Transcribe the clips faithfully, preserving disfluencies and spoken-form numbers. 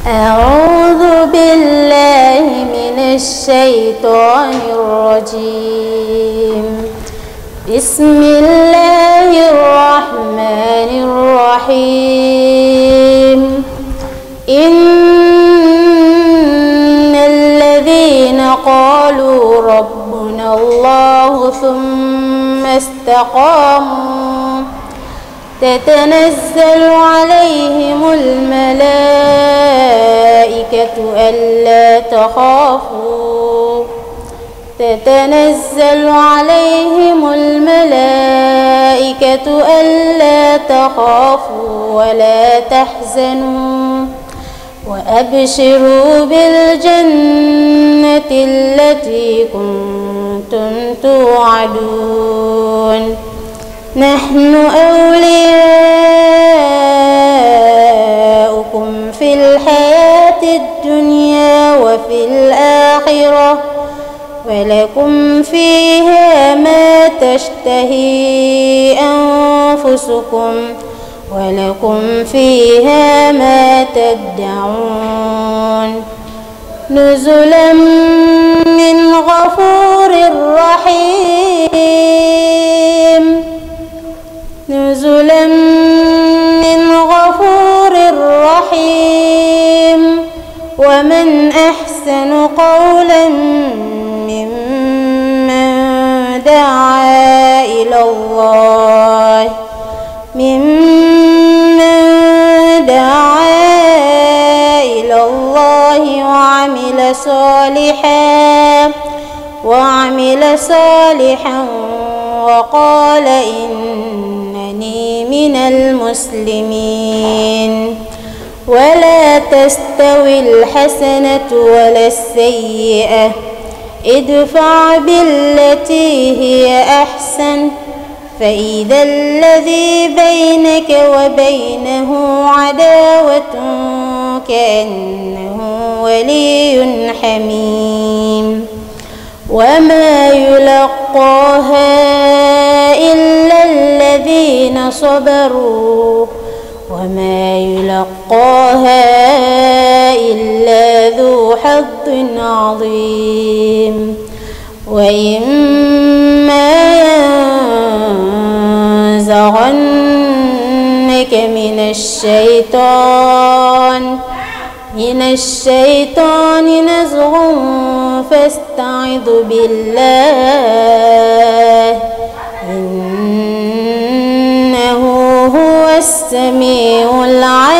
أعوذ بالله من الشيطان الرجيم. بسم الله الرحمن الرحيم. إن الذين قالوا ربنا الله ثم استقاموا تتنزل عليهم الملائكة ألا تخافوا تتنزل عليهم الملائكة ألا تخافوا ولا تحزنوا وأبشروا بالجنة التي كنتم توعدون. نحن أولياؤكم في الحياة الدنيا وفي الآخرة ولكم فيها ما تشتهي أنفسكم ولكم فيها ما تدعون. نزلا من غفور رحيم. نزلا من غفور رحيم. ومن أحسن قولا ممن دعا إلى الله ممن دعا إلى الله وعمل صالحا وعمل صالحا وقال إنني من المسلمين. ولا تستوي الحسنة ولا السيئة ادفع بالتي هي أحسن فإذا الذي بينك وبينه عداوة كأنه ولي حميم. وما يلقاها إلا الذين صبروا وما يلقاها إلا ذو حظ عظيم. وإما ينزغنك من الشيطان من الشيطان نزغ فاستعذ بالله إنه هو السميع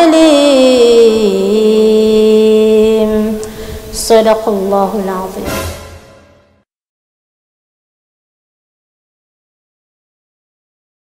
العليم. صدق الله العظيم.